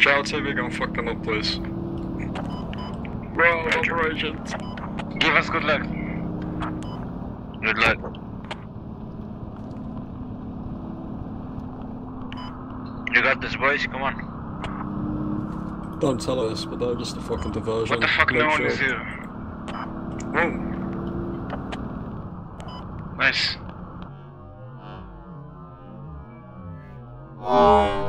Child TV, go and fuck them up, please. Bro, operations. Give us good luck. Good luck. You got this, boys, come on. Don't tell us, but they're just a fucking diversion. What the fuck, no one is here. Whoa. Nice.